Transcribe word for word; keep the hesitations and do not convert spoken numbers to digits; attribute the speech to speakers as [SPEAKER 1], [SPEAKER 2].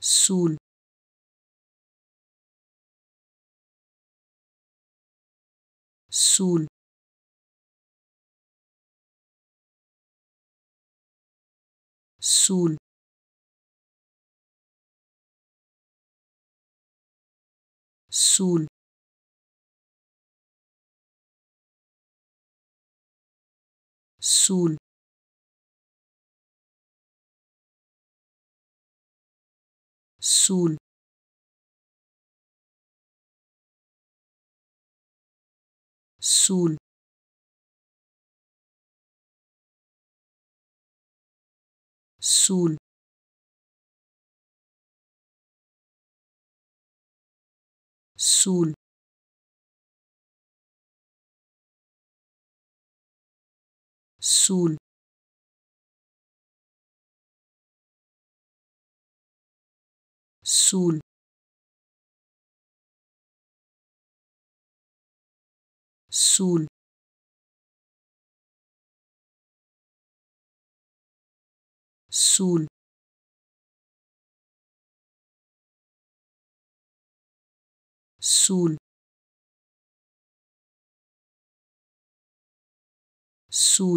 [SPEAKER 1] Saoul, Saoul, Saoul, Saoul, Saoul, Saoul, Saoul, Saoul, Saoul, Saoul, Saoul, Saoul, Saoul, Saoul, Saoul,